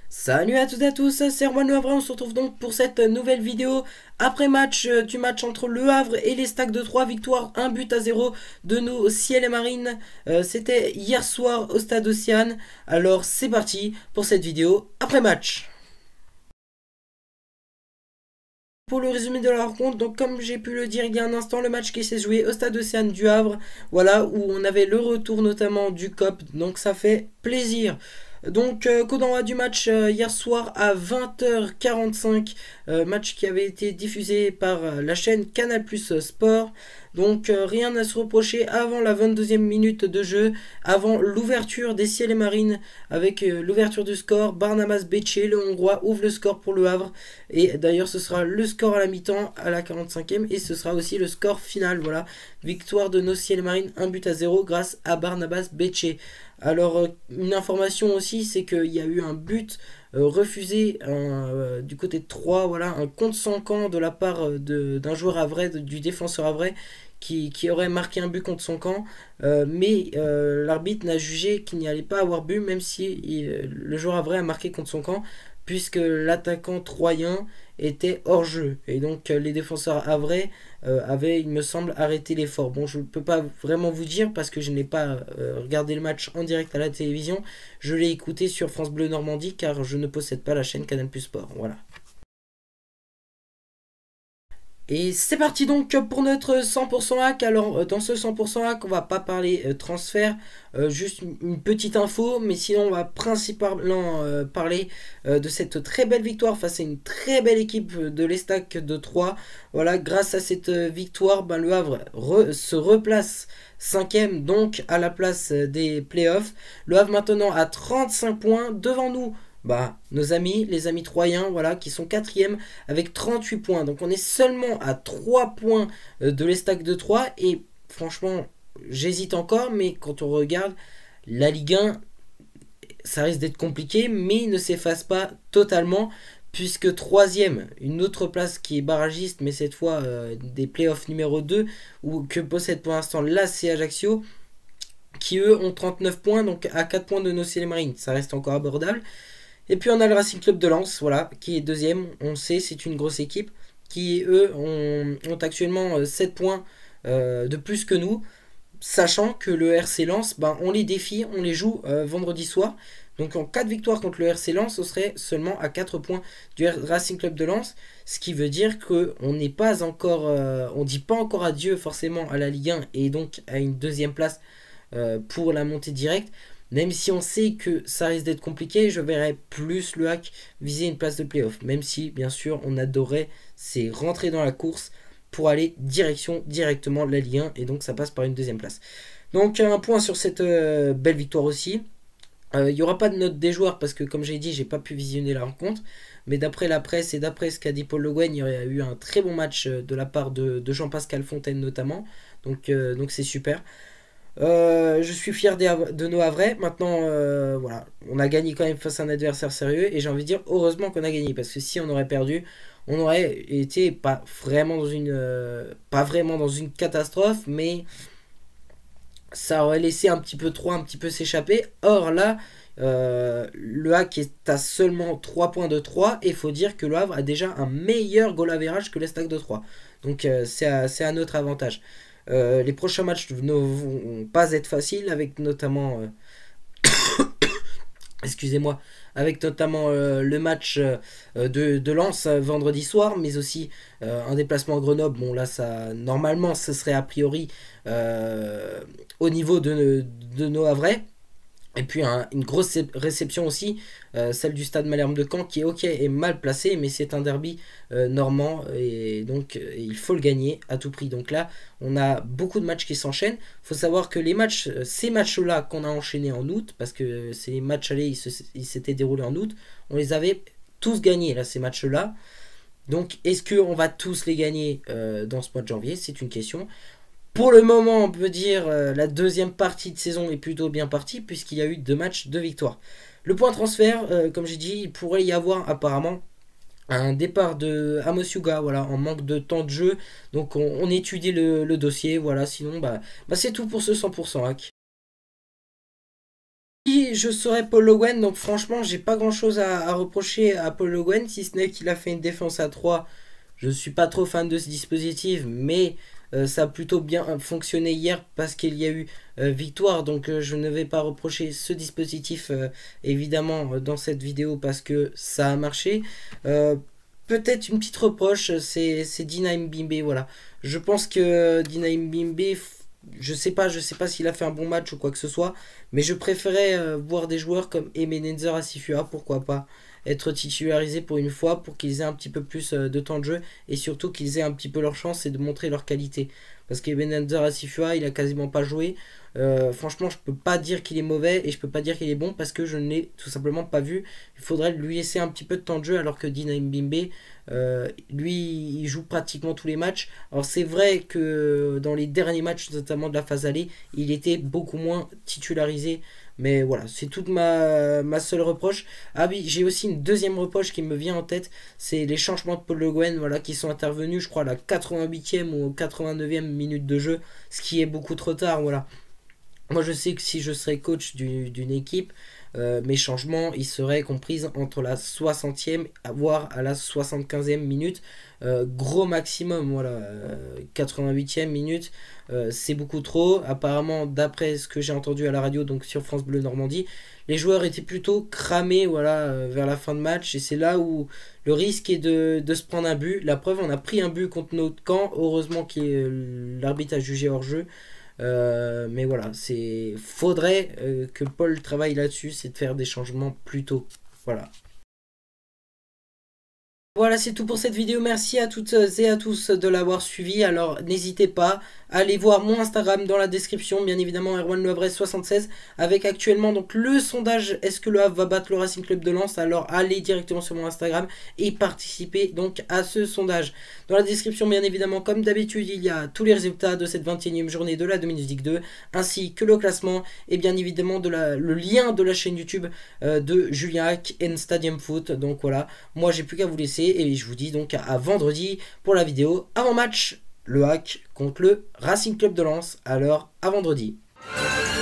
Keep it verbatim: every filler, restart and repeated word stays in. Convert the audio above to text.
Salut à toutes et à tous, c'est Erwan Le Havre, on se retrouve donc pour cette nouvelle vidéo après match euh, du match entre Le Havre et les Stacks de Troyes, victoire un but à zéro de nos Ciel et Marines. Euh, C'était hier soir au stade Océane, alors c'est parti pour cette vidéo après match. Pour le résumé de la rencontre, donc comme j'ai pu le dire il y a un instant, le match qui s'est joué au stade Océane du Havre, voilà, où on avait le retour notamment du C O P, donc ça fait plaisir. Donc, euh, coup d'envoi du match euh, hier soir à vingt heures quarante-cinq, euh, match qui avait été diffusé par euh, la chaîne Canal Plus Sport. Donc, euh, rien à se reprocher avant la vingt-deuxième minute de jeu, avant l'ouverture des Ciel et Marines, avec euh, l'ouverture du score. Barnabas Becce, le Hongrois, ouvre le score pour le Havre. Et d'ailleurs, ce sera le score à la mi-temps, à la quarante-cinquième, et ce sera aussi le score final. Voilà, victoire de nos Ciel et Marines, un but à zéro grâce à Barnabas Becce. Alors, euh, une information aussi, c'est qu'il y a eu un but euh, refusé euh, du côté de Troyes, voilà, un contre sans camp de la part euh, d'un joueur havrais, du défenseur havrais, qui, qui aurait marqué un but contre son camp, euh, mais euh, l'arbitre n'a jugé qu'il n'y allait pas avoir but, même si il, le joueur havrais a marqué contre son camp, puisque l'attaquant troyen était hors jeu. Et donc euh, les défenseurs havrais euh, avaient, il me semble, arrêté l'effort. Bon, je ne peux pas vraiment vous dire parce que je n'ai pas euh, regardé le match en direct à la télévision. Je l'ai écouté sur France Bleu Normandie car je ne possède pas la chaîne Canal Plus Sport. Voilà. Et c'est parti donc pour notre cent pour cent hack. Alors dans ce cent pour cent hack, on va pas parler euh, transfert, euh, juste une petite info, mais sinon on va principalement euh, parler euh, de cette très belle victoire face à une très belle équipe de l'Estac de Troyes. Voilà, grâce à cette euh, victoire, ben, le Havre re se replace cinquième, donc à la place des playoffs. Le Havre maintenant à trente-cinq points devant nous. Bah, nos amis, les amis troyens, voilà, qui sont quatrième avec trente-huit points. Donc on est seulement à trois points euh, de l'Estac de Troyes. Et franchement, j'hésite encore, mais quand on regarde la Ligue un, ça risque d'être compliqué, mais il ne s'efface pas totalement. Puisque troisième, une autre place qui est barragiste, mais cette fois euh, des playoffs numéro deux, où, que possède pour l'instant l'A C Ajaccio, qui eux ont trente-neuf points, donc à quatre points de nos Marines. Ça reste encore abordable. Et puis on a le Racing Club de Lens, voilà, qui est deuxième. On sait, c'est une grosse équipe qui, eux, ont, ont actuellement sept points euh, de plus que nous. Sachant que le R C Lens, ben, on les défie, on les joue euh, vendredi soir. Donc en cas de victoire contre le R C Lens, on serait seulement à quatre points du Racing Club de Lens. Ce qui veut dire qu'on n'est pas encore, euh, on dit pas encore adieu forcément à la Ligue un et donc à une deuxième place euh, pour la montée directe. Même si on sait que ça risque d'être compliqué, je verrais plus le hack viser une place de playoff. Même si, bien sûr, on adorait, c'est rentrer dans la course pour aller direction directement la Ligue un. Et donc, ça passe par une deuxième place. Donc, un point sur cette euh, belle victoire aussi. Il euh, n'y aura pas de note des joueurs parce que, comme j'ai dit, j'ai pas pu visionner la rencontre. Mais d'après la presse et d'après ce qu'a dit Paul Le Guen, il y a eu un très bon match de la part de, de Jean-Pascal Fontaine notamment. Donc, euh, donc c'est super. Euh, je suis fier des, de nos Havrais. Maintenant, euh, voilà, on a gagné quand même face à un adversaire sérieux. Et j'ai envie de dire, heureusement qu'on a gagné. Parce que si on aurait perdu, on aurait été pas vraiment dans une, euh, pas vraiment dans une catastrophe, mais ça aurait laissé un petit peu trop, un petit peu s'échapper. Or là, euh, le hack est à seulement trois points de trois. Et il faut dire que le Havre a déjà un meilleur goal average que l'Estac de Troyes. Donc euh, c'est à, à notre avantage. Euh, les prochains matchs ne vont pas être faciles, avec notamment, euh, excusez-moi, avec notamment euh, le match euh, de, de Lens euh, vendredi soir, mais aussi euh, un déplacement à Grenoble. Bon là, ça, normalement, ce serait a priori euh, au niveau de, de nos Havrais. Et puis un, une grosse réception aussi, euh, celle du stade Malherbe de Caen, qui est ok et mal placé, mais c'est un derby euh, normand et donc euh, il faut le gagner à tout prix. Donc là, on a beaucoup de matchs qui s'enchaînent. Il faut savoir que les matchs, ces matchs-là qu'on a enchaînés en août, parce que ces matchs allés, ils s'étaient déroulés en août, on les avait tous gagnés là, ces matchs-là. Donc est-ce qu'on va tous les gagner euh, dans ce mois de janvier? C'est une question. Pour le moment, on peut dire euh, la deuxième partie de saison est plutôt bien partie puisqu'il y a eu deux matchs de victoire. Le point transfert, euh, comme j'ai dit, il pourrait y avoir apparemment un départ de Amos Yuga, voilà, en manque de temps de jeu. Donc on, on étudie le, le dossier, voilà. Sinon, bah, bah c'est tout pour ce cent pour cent hack. Si je serais Paul Le Guen, donc franchement, j'ai pas grand chose à, à reprocher à Paul Le Guen, si ce n'est qu'il a fait une défense à trois. Je suis pas trop fan de ce dispositif, mais euh, ça a plutôt bien fonctionné hier parce qu'il y a eu euh, victoire. Donc euh, je ne vais pas reprocher ce dispositif euh, évidemment euh, dans cette vidéo parce que ça a marché. Euh, Peut-être une petite reproche, c'est c'est Dina Mbimbe, voilà. Je pense que Dina Mbimbe, je sais pas, je sais pas s'il a fait un bon match ou quoi que ce soit, mais je préférais euh, voir des joueurs comme Ebenezer Asifua, pourquoi pas, être titularisés pour une fois, pour qu'ils aient un petit peu plus euh, de temps de jeu, et surtout qu'ils aient un petit peu leur chance et de montrer leur qualité. Parce qu'Ebenezer Asifua, il a quasiment pas joué. Euh, franchement, je peux pas dire qu'il est mauvais, et je peux pas dire qu'il est bon, parce que je ne l'ai tout simplement pas vu. Il faudrait lui laisser un petit peu de temps de jeu, alors que Dina Mbimbe, euh, lui, il joue pratiquement tous les matchs. Alors c'est vrai que dans les derniers matchs, notamment de la phase aller, il était beaucoup moins titularisé. Mais voilà, c'est toute ma, ma seule reproche. Ah oui, j'ai aussi une deuxième reproche qui me vient en tête. C'est les changements de Paul Le Guen, voilà, qui sont intervenus, je crois, à la quatre-vingt-huitième ou quatre-vingt-neuvième minute de jeu. Ce qui est beaucoup trop tard, voilà. Moi, je sais que si je serais coach du- d'une équipe, euh, mes changements, ils seraient compris entre la soixantième voire à la soixante-quinzième minute. Euh, gros maximum, voilà. euh, quatre-vingt-huitième minute, euh, c'est beaucoup trop. Apparemment, d'après ce que j'ai entendu à la radio, donc sur France Bleu Normandie, les joueurs étaient plutôt cramés, voilà, euh, vers la fin de match. Et c'est là où le risque est de, de se prendre un but. La preuve, on a pris un but contre notre camp. Heureusement que l'arbitre a jugé hors jeu. Euh, mais voilà, c'est faudrait euh, que Paul travaille là-dessus, c'est de faire des changements plus tôt. Voilà. Voilà, c'est tout pour cette vidéo. Merci à toutes et à tous de l'avoir suivi. Alors, n'hésitez pas à aller voir mon Instagram dans la description, bien évidemment, Erwan Le Havre soixante-seize, avec actuellement donc le sondage est-ce que le Havre va battre le Racing Club de Lens. Alors, allez directement sur mon Instagram et participez donc à ce sondage. Dans la description, bien évidemment, comme d'habitude, il y a tous les résultats de cette vingt et unième journée de la Dominique deux, ainsi que le classement et bien évidemment de la, le lien de la chaîne YouTube euh, de Julien Hack and Stadium Foot. Donc voilà, moi j'ai plus qu'à vous laisser et je vous dis donc à vendredi pour la vidéo avant match, le Hack contre le Racing Club de Lens. Alors à vendredi.